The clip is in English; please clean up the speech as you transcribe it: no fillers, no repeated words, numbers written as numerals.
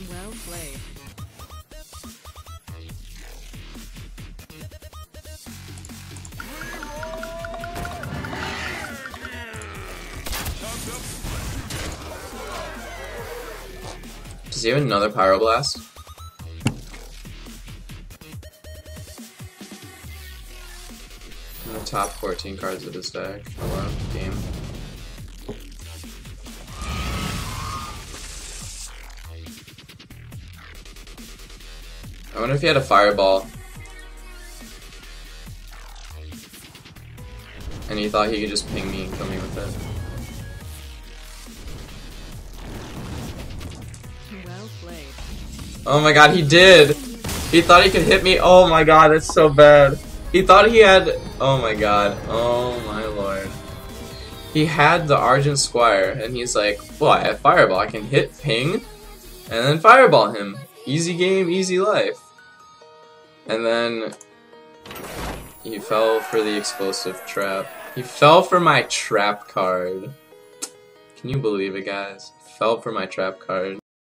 Well played. Does he have another Pyroblast? In the top 14 cards of his deck. Hello, game. I wonder if he had a Fireball. And he thought he could just ping me and kill me with it. Well played. Oh my god, he did! He thought he could hit me. Oh my god, that's so bad. He thought he had... Oh my god. Oh my lord. He had the Argent Squire, and he's like, well, I have Fireball. I can hit ping, and then Fireball him. Easy game, easy life. And then... he fell for the explosive trap. He fell for my trap card. Can you believe it, guys? Fell for my trap card.